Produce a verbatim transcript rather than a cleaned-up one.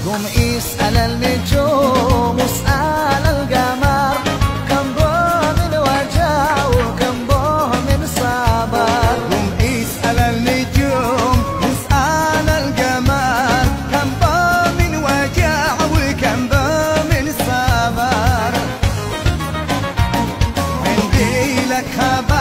قوم اسأل النجوم واسأل القمر، كم ضوء من وجع وكم ضوء من صبر. قوم اسأل النجوم واسأل القمر، كم ضوء من وجع وكم ضوء من صبر. عندي لك خبر